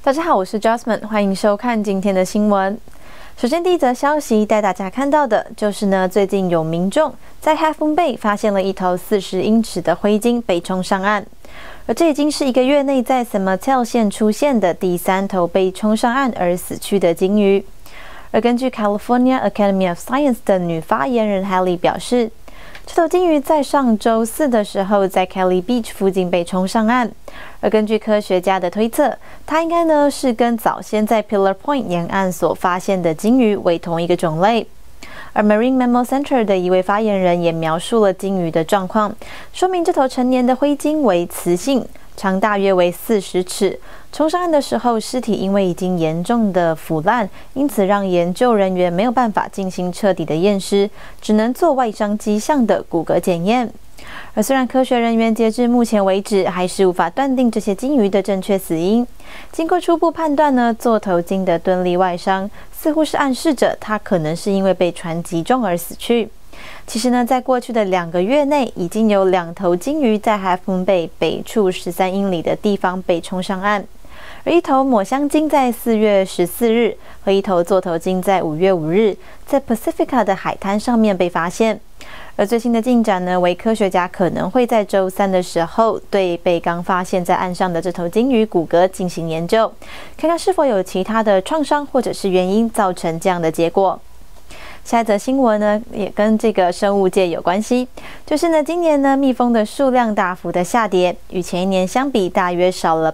大家好，我是 Jasmine， 欢迎收看今天的新闻。首先，第一则消息带大家看到的就是呢，最近有民众在 Half Moon Bay 发现了一头40英尺的灰鲸被冲上岸，而这已经是1个月内在 San Mateo 县出现的第3头被冲上岸而死去的鲸鱼。而根据 California Academy of Science 的女发言人 Haley 表示，这头鲸鱼在上周4的时候在 Kelly Beach 附近被冲上岸，而根据科学家的推测，它应该呢是跟早先在 Pillar Point 沿岸所发现的鲸鱼为同一个种类。而 Marine Mammal Center 的一位发言人也描述了鲸鱼的状况，说明这头成年的灰鲸为雌性，长大约为40尺。冲上岸的时候，尸体因为已经严重的腐烂，因此让研究人员没有办法进行彻底的验尸，只能做外伤迹象的骨骼检验。而虽然科学人员截至目前为止还是无法断定这些鲸鱼的正确死因，经过初步判断呢，座头鲸的钝利外伤似乎是暗示着它可能是因为被船击中而死去。其实呢，在过去的2个月内，已经有2头鲸鱼在 Half Moon Bay 北处13英里的地方被冲上岸，而一头抹香鲸在4月14日和一头座头鲸在5月5日在 Pacifica 的海滩上面被发现。而最新的进展呢，为科学家可能会在周3的时候对被刚发现在岸上的这头鲸鱼骨骼进行研究，看看是否有其他的创伤或者是原因造成这样的结果。下一则新闻呢，也跟这个生物界有关系，就是呢，今年呢，蜜蜂的数量大幅的下跌，与前一年相比，大约少了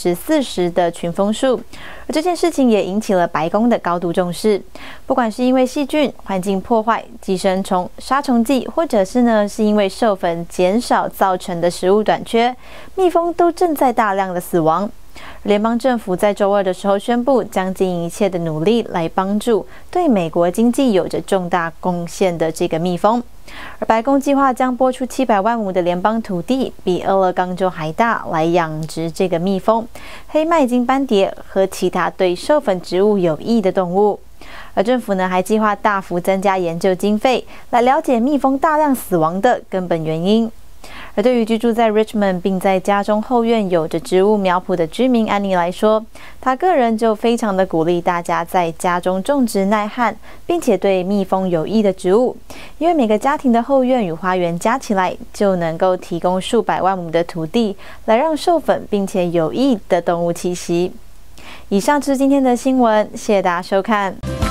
40%的群蜂数。而这件事情也引起了白宫的高度重视，不管是因为细菌、环境破坏、寄生虫、杀虫剂，或者是呢，是因为授粉减少造成的食物短缺，蜜蜂都正在大量的死亡。联邦政府在周2的时候宣布，将尽一切的努力来帮助对美国经济有着重大贡献的这个蜜蜂。而白宫计划将拨出700万亩的联邦土地，比俄勒冈州还大，来养殖这个蜜蜂、黑麦金斑蝶和其他对授粉植物有益的动物。而政府呢，还计划大幅增加研究经费，来了解蜜蜂大量死亡的根本原因。而对于居住在 Richmond 并在家中后院有着植物苗圃的居民安妮来说，她个人就非常的鼓励大家在家中种植耐旱并且对蜜蜂有益的植物，因为每个家庭的后院与花园加起来就能够提供数百万亩的土地，来让授粉并且有益的动物栖息。以上就是今天的新闻，谢谢大家收看。